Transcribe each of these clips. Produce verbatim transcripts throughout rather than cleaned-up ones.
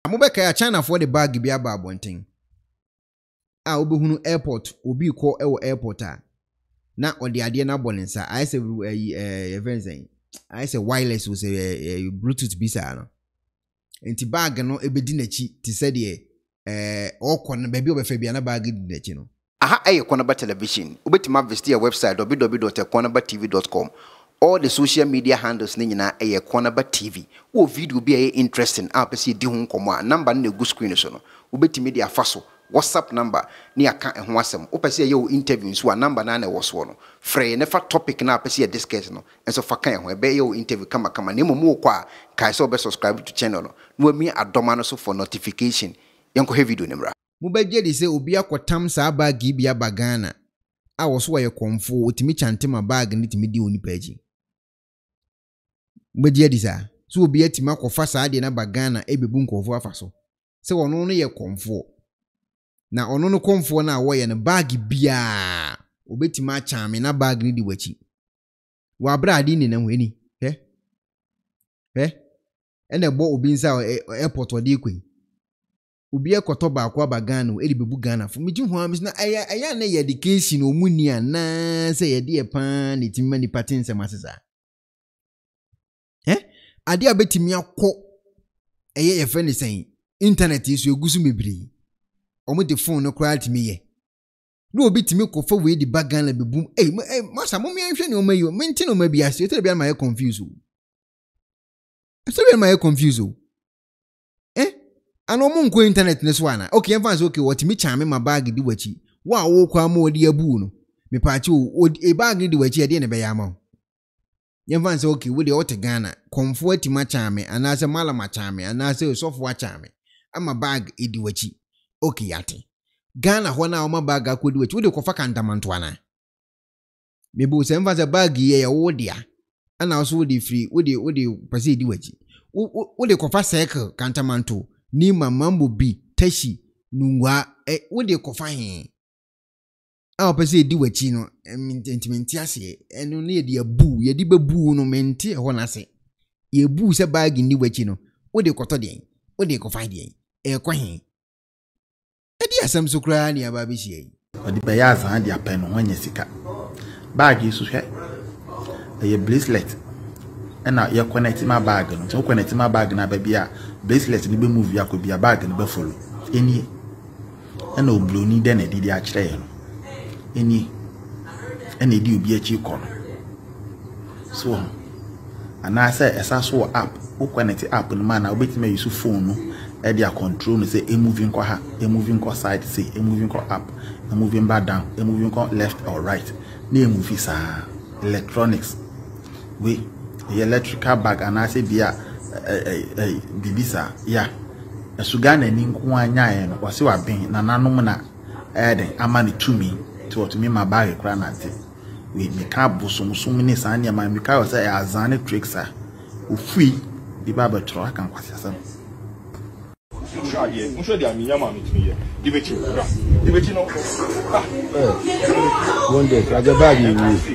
Mobeka ya China for the bag bi aba abonten. A obehunu airport obi ko e wo airport a na ode ade na bolensa I say eh event say I say wireless was a bluetooth bisa no. Enti bag no ebedi nachi ti se de eh okon ba bi obefa bia na bag di nachi no. Aha aye Ekonaba television. Ubetima visit our website w w w dot ekonaba t v dot com. All the social media handles ni nyina aye Ekonaba T V. Wo video bi aye interesting a pese di ho nkomo a number na go screen so no. Ubetimi dia faso WhatsApp number ni aka ho asem. Opese aye wo interview so a number na na wo so no. Free ne fa topic na pese discuss no. Enso fa kan ho e be aye wo interview kama kama na momo kwa kai so be subscribe to channel no. No mi adoma no so for notification. Yanko he video nimra. Mubegye de se obi akotam sa bag bi abagana a wo so ye konfo otimi chantema bag ni timi di oni pagi. Mubegye de sa so obi atima kofa sa de na bagana ebebu nkofo afaso se wono no ye konfo na ono no konfo na wo ye ne bag bia obetima chame na bag ni di wachi wa bra adi ni na hweni he he ene bo obi nsa airport odi ekwen obi ekoto ba akwa bagana o edi bebu Ghana fo miji ho amis na aya aya na ye education omuni ana se ye de pa ni timma ni patense masesa eh ade abetimi akọ eye ye fe ni sen internet isu egusu mebiri omo de phone no kra timi ye no obi timi kofa we di bagana bebum eh masa mo mi anhwe ni o mayo menti no ma biase e tele bia ma ye confuse o e tele bia ma ye confuse o eh ano mo nko internet ne so ana okay em okay what me chame ma bag di wachi wa wo kwa ma odi abu no me pa chi o e bag di wachi e de ne be ya ma em fancy okay we de o te Ghana komfo ati ma chame anase mala ma chame anase sofo wa chame ama bag e di wachi okay yate Ghana ho na o ma bag akodi wachi we de kofa kantamanto ana me bu se em fancy bag ye ya wo dia ana so we de free we de we de pase di wachi we de kofa cycle kantamanto ni mamambo bi tashi nungwa e wode kofa he a opese di wachi no mentimenti ase eno ne ye abu ye di bebu no menti ho na ase ye bu se bag ni wachi no wode koto de wode kofa de e kwa he e di asam so kra ni aba bi hie odi be ya zan de apen ho nya sika bag yi so hwe e bracelet na ye connect my bag no so connect my bag na ba bia bracelet ni be move yakobia bag ni be follow eni na obloni de na didi a kire no eni ena edi obi a chi ko so ana say esa so app o connect app no man na obetime use phone no e dia control no say e moving ko ha e moving ko side say e moving ko up e moving back down e moving ko left or right na e move sa electronics we the electrical bag and I say bia eh eh bibisa ya esugana ni nko anya ye no wase wa ben na nanom na eh den ama ne tumi to to me my bag kra na te we me ka bosom som ni san ya ma me ka say azane tricks a ofui bi baba tro aka kwase asam Shadi, mo shadi ami yama mi tumi ye. Dibechi, bra. Dibechi no. Ah. Eh. One day, I get bag you.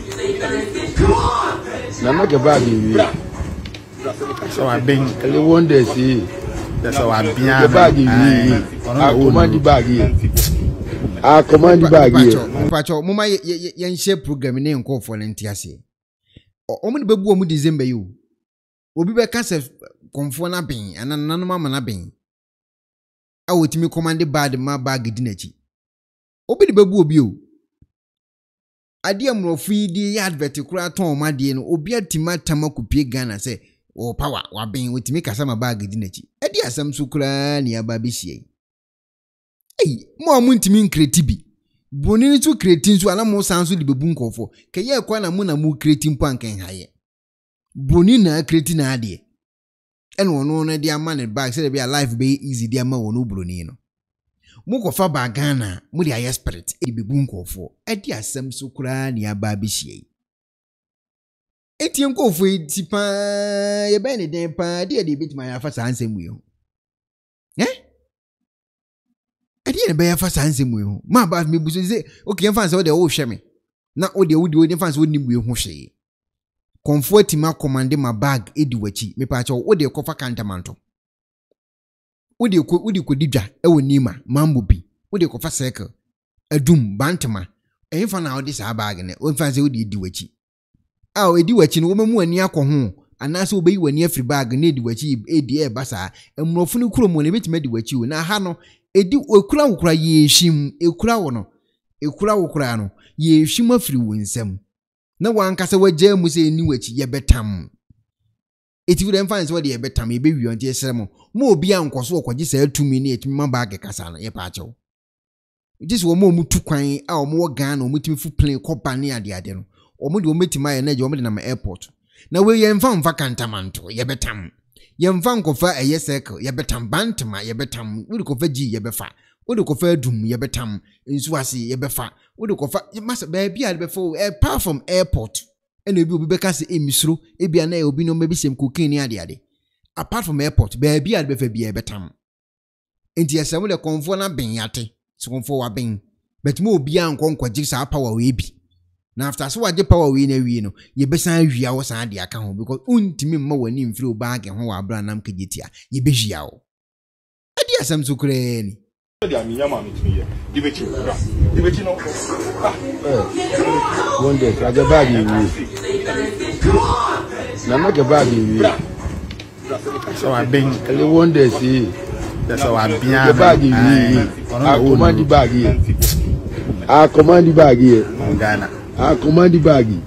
Na make bag you. So I been Ele one day see. that's how I been. The bag you. I command the bag you. I command the bag you. Pacho, mama ye share program ne nko volunteer ase. Omo de bebu omo December you. Obi be ka se konfo na ben, ananano mama na ben. A wotimi command bad ma bag di nachi obi de bebu obi o ade amrofu di advert kura ton ma de no obi atima tamakupie Ghana say o power wa ben wotimi kasa ma bag di nachi ade asam so kura ni aba be hie ei mo amuntimi nkreti bi boni so kreti so ala mo san so de bebu nkofo keye kwa na mo na mo kreti mpo anken haye boni na kreti na ade eno ono na dia man bag say be life be easy dia ma wono broni no mukofa ba Ghana mu dia spirit e bebu nkofo e dia asem so kura ni aba bi hie etie nkofo eti pa ye be ne den pa dia de bitima ya fa sansem wi ho eh ade ne be ya fa sansem wi ho ma ba me buso say okay em fa say o de wo hwe me na o de wo de wo fa say o ni wi ho hwe comfort ma commande ma bag edi wachi me pa cha wo de kofa kantamanto wode ko wode ko didwa ewo nima mambo bi wode ko fa cycle adum bantama ehfa na wode sa bag ne wonfa se wode di wachi a o edi wachi no wo mamu ani akọ anase obeyi wani afri bag na edi wachi edi e basa emrofo ne kuro mo ne betima di wachi na ha no edi okura okura yehim ekura wo no ekura okura no yehim afri wo nsam na wankasa wagya mu se ni wachi ye betam eti wure mfa nse wode ye betam ye bewi onte esremo mo obi ankoso okoje sa atumi ne etimi ma bag kasa na ye pa achew dis wo mo mutu kwan a o mo Ghana o mutimi fu plane kopa ne ade ade no o mo de o metima ye na je o mo de na ma airport na we ye mfa mfa kantamanto ye betam ye mfa nkofa eye circle ye betam bantama ye betam we de kofa gi ye befa we de kofa adum ye betam nsu ase ye befa we de kofa masa ba bia de befa apart from airport ene obi obi beka se emisro e bia na obi no mebi sem cocaine ade ade apart from airport ba bia de befa bia ye betam enti esem de konfo na ben yate so konfo wa ben but mo obi anko nkwaji sa power we bi na after so waje power we na wi no ye besan hwia wo san de aka ho because untimi mma wani mfiri o bag ho wa abra nam kagitia ye be hwia wo ade asam so kure ni de aminya ma mitimi ye di bechi di bechi no eh one day kaga bag yi na ma ga bag yi so I been ele one day see that's how I been the bag yi a command bag yi a command bag yi Ghana a command bag yi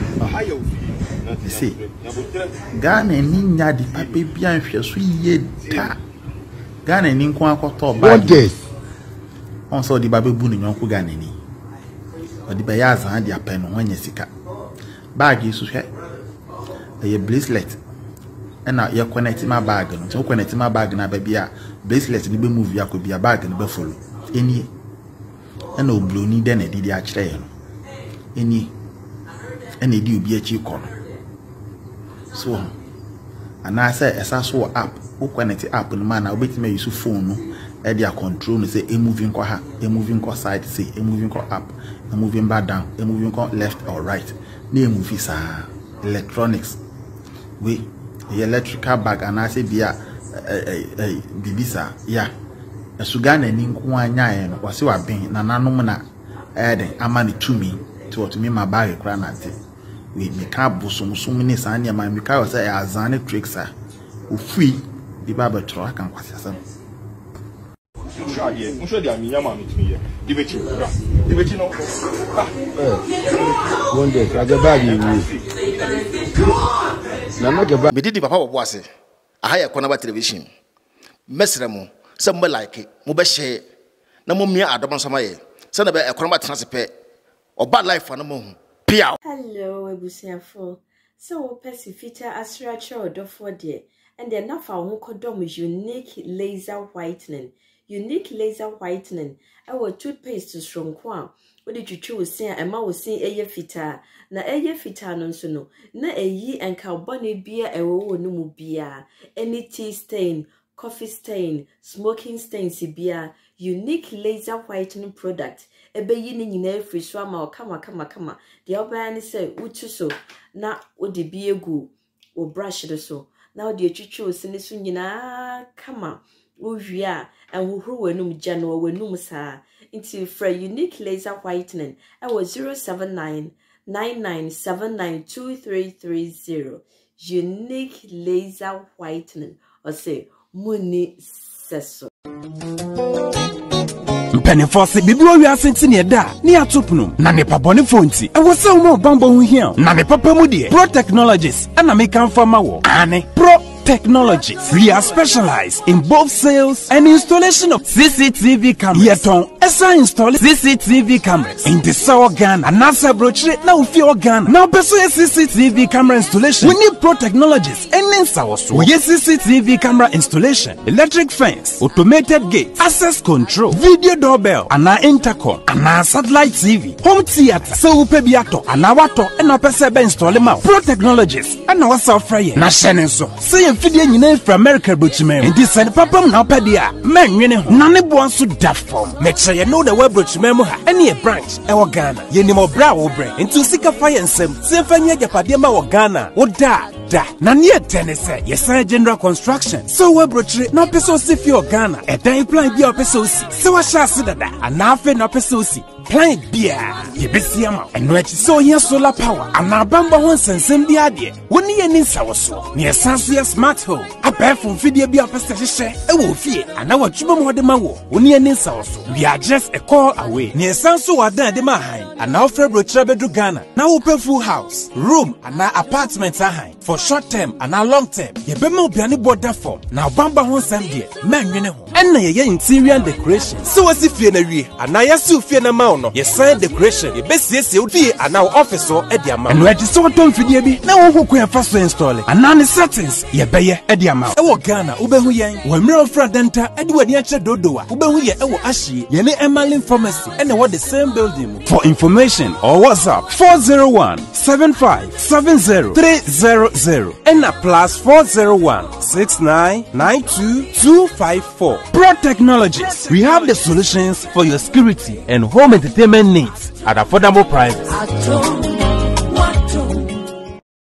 see Ghana ni nya di papa bia nhwe so ye da Ghana ni nko akoto bag one day on so di babe bu ni nyonko Ghana ni odi be ya zan di apen no anya sika bag yi so hwe e bracelet na ye connect my bag no so connect my bag na ba bia bracelet ni be move ya ko bia bag ni be follow eni na oblo ni de na di di a kire ye no eni ena di obi achi ko no so ana say esa so app o connect app no man na obetime use phone no e dia control no say e moving ko ha e moving ko side say e moving ko up e moving back down e moving ko left or right na e move sa electronics we the electrical bag and I say bia eh eh bibisa ya esuga na ni nko anya ye no wase wa ben na nanom na eh den ama ne tumi to to me my bag kra na te we me ka bosom som ni san ne ma me ka o say azane tricks a ofui di baba tro aka kwase asam Shadi, un shadi aminya ma mitimi ye di bechi di bechi no eh one day kaga bag yi na ma ga me didi papa bobo ase aha ya Konaba television mesre mo se mo like mo be share na mo mia adom so ma ye se na be Konaba transfer oba life na mo hu pia. Hello ebusiafo so wo pesi feature asra cha odofo de and then na fa ho kodom unique laser whitening unique laser whitening our toothpaste stronko a wo de twitwi wo sin e ma wo sin eye fita na eye fita no nso no na eyi enka bone bia ewo wo no mu bia any tea stain coffee stain smoking stain sibia unique laser whitening product ebe yi ni nyina free so ama kama kama kama de oba ni say utu so na wo de bi egu wo brush de so na wo de twitwi wo sin so nyina kama wo hwia enhuhuru wenum gya no wenum saa into for unique laser whitening I was zero seven nine nine nine seven nine two three three zero unique laser whitening or say money seso Penifo se bibi wo wiase ntine da ne atopnum na ne pabone fonti e wo se wo ma bambo hu hia na ne papa mu de Pro Technologies ana me kan fa ma wo ane Pro Technologies. We are specialized in both sales and installation of C C T V cameras. Yeton, esa install C C T V cameras in the South Ghana and NASA brochure na ufi Ghana. Now person C C T V camera installation. We need Pro Technologies and in South. We need C C T V camera installation, electric fence, automated gate, access control, video doorbell, and our intercom, and our satellite T V, home theater, so upe biato, and our water, and our pesebe install them out. Pro Technologies and our software. Na shenen so. Say fidie nyina from America bochime ndi send papam na opedia man nwene na ne bo anso da form me che ye know the web brochure memo ha any a branch e wo Ghana ye ni mo bra wo bre nti sika fa ye nsem se fa nya japade ma wo Ghana wo da da na ne tene se ye san general construction so web brochure na peso si fi Ghana e dan plan bi o peso si se wa sha se dada ana fe na peso si plan bia ye besi ama eno achi so ye solar power ana bamba ho nsensem bi ade woni ye ni nsawoso ne sanso ye smart home abefo fidie bi apese hyehyɛ e wo fie ana watwuma mo de ma wo woni ye ni nsawoso we are just a call away ne sanso wadan de ma han ana ofre brochure bedu Ghana na wo pay full house room ana apartment ahan for short term ana long term ye be ma obiane border form na bamba ho nsem de manwene ho enna ye ye interior decoration so wasi fie na wie ana ye si fie na ma no ye sign decoration ye besiesie odi ana office o e dia ma eno agi so tom fidie bi na wo hokun ya fa so install ana ne settings ye beye e dia ma e wo Ghana ubehu yen wo mre ofra denta e di wani a che dodoa ubehu ye e wo ahye ye ne Emerlin Pharmacy e na wo the same building. For information or WhatsApp four zero one seven five seven zero three zero zero and a plus four zero one six nine nine two two five four. Pro Technologies, we have the solutions for your security and home entertainment needs at affordable prices.